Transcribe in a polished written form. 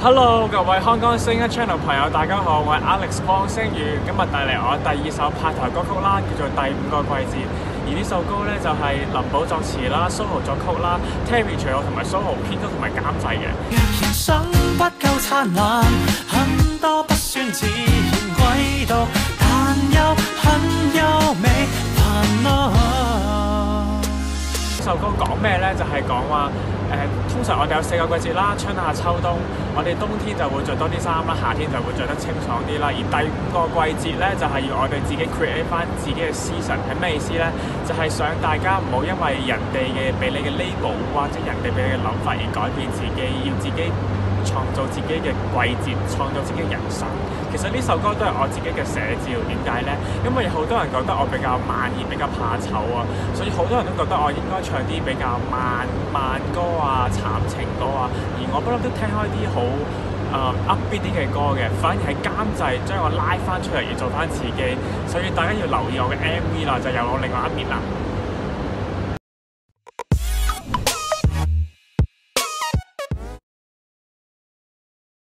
Hello，各位香港星一 channel 朋友，大家好，我係 Alex 方星宇，今日帶嚟我第二首派台歌曲啦，叫做《第五個季節》。而呢首歌咧就係林寶作詞啦，Soho 作曲啦 ，Terry 除我同埋 Soho 編曲同埋監製嘅。 若人生不夠燦爛，很多不算自然軌道，但又很優美煩惱。 呢首歌講咩咧？就係講話通常我哋有4個季節啦，春夏秋冬。我哋冬天就會着多啲衫啦，夏天就會着得清爽啲啦。而第5個季節咧，就係要我哋自己 create 翻自己嘅 season。係咩意思咧？就係想大家唔好因為人哋嘅俾你嘅 label 或者人哋俾你嘅諗法而改變自己，要自己創造自己嘅季節，創造自己嘅人生。其實呢首歌都係我自己嘅寫照。點解呢？因為好多人覺得我比較慢熱，比較怕醜啊，所以好多人都覺得我應該唱啲比較慢歌啊、慘情歌啊。而我不嬲都聽開啲好upbeat 啲嘅歌嘅，反而係監製將我拉翻出嚟而做翻自己。所以大家要留意我嘅 MV 啦，就有我另外一面啦。